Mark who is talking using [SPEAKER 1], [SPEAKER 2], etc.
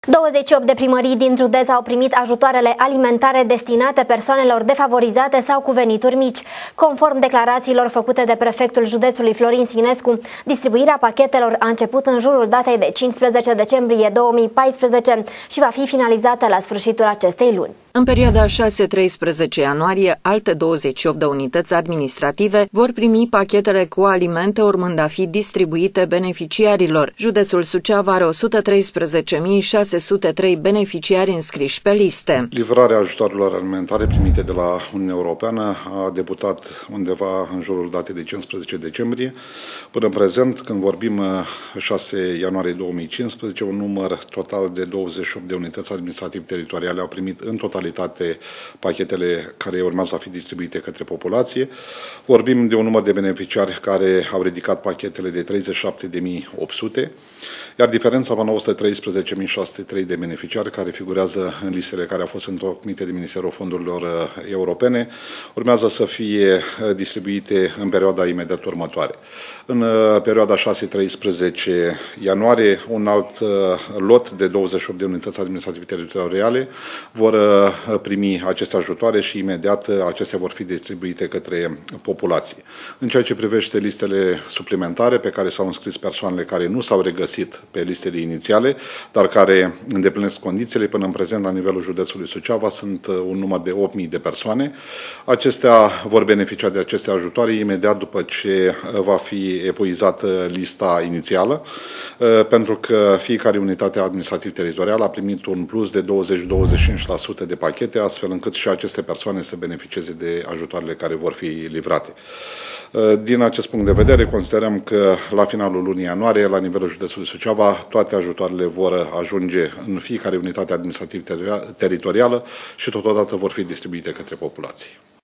[SPEAKER 1] 28 de primării din județ au primit ajutoarele alimentare destinate persoanelor defavorizate sau cu venituri mici. Conform declarațiilor făcute de prefectul județului Florin Sinescu, distribuirea pachetelor a început în jurul datei de 15 decembrie 2014 și va fi finalizată la sfârșitul acestei luni.
[SPEAKER 2] În perioada 6-13 ianuarie, alte 28 de unități administrative vor primi pachetele cu alimente, urmând a fi distribuite beneficiarilor. Județul Suceava are 113.603 beneficiari înscriși pe liste.
[SPEAKER 3] Livrarea ajutoarelor alimentare primite de la Uniunea Europeană a debutat undeva în jurul datei de 15 decembrie. Până în prezent, când vorbim 6 ianuarie 2015, un număr total de 28 de unități administrative teritoriale au primit în totalitate pachetele care urmează a fi distribuite către populație. Vorbim de un număr de beneficiari care au ridicat pachetele de 37.800, iar diferența va 913.603 de beneficiari care figurează în listele care au fost întocmite de Ministerul Fondurilor Europene, urmează să fie distribuite în perioada imediat următoare. În perioada 6-13 ianuarie, un alt lot de 28 de unități administrative teritoriale vor primi aceste ajutoare și imediat acestea vor fi distribuite către populație. În ceea ce privește listele suplimentare pe care s-au înscris persoanele care nu s-au regăsit pe listele inițiale, dar care îndeplinesc condițiile, până în prezent la nivelul județului Suceava sunt un număr de 8.000 de persoane. Acestea vor beneficia de aceste ajutoare imediat după ce va fi epuizată lista inițială, pentru că fiecare unitate administrativ teritorială a primit un plus de 20-25% de pachete, astfel încât și aceste persoane să beneficieze de ajutoarele care vor fi livrate. Din acest punct de vedere, considerăm că la finalul lunii ianuarie, la nivelul județului Suceava, toate ajutoarele vor ajunge în fiecare unitate administrativ teritorială și totodată vor fi distribuite către populație.